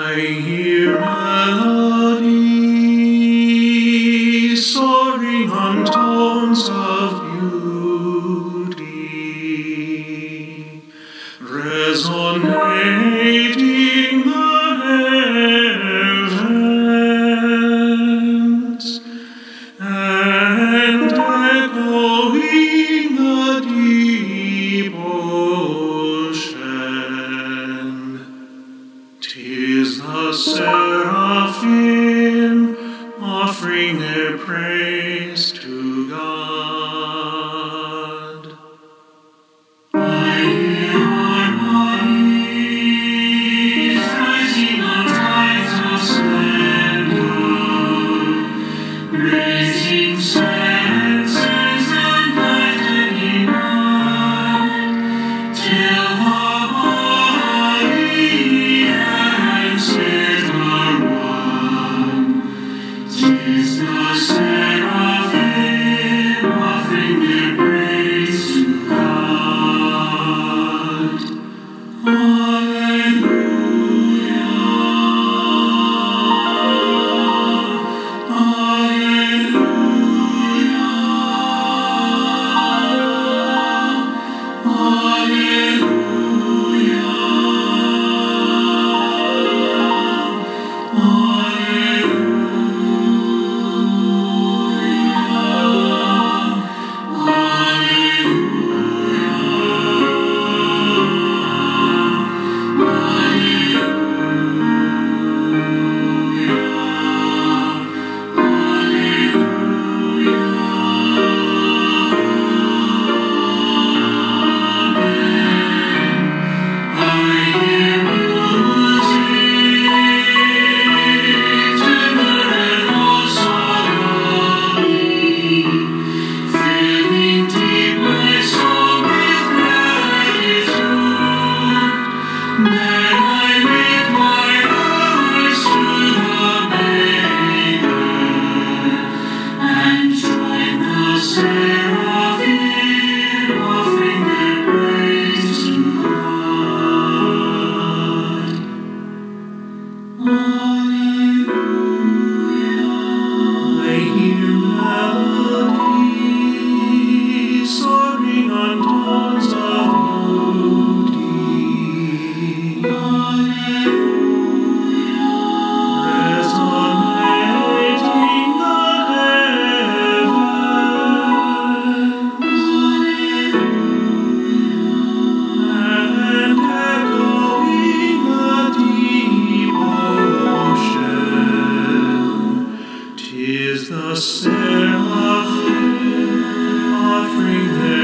I hear melodies soaring on tones of beauty, resonating the heavens and echoing the deep ocean. 'Tis the Seraphim offering their praise to God. I hear harmonies rising on tides of splendor, raising senses and brightening up, till the body and spirit are one. 'Tis the Seraphim offering their praise to God. Alleluia, alleluia, alleluia, the Seraphim offering their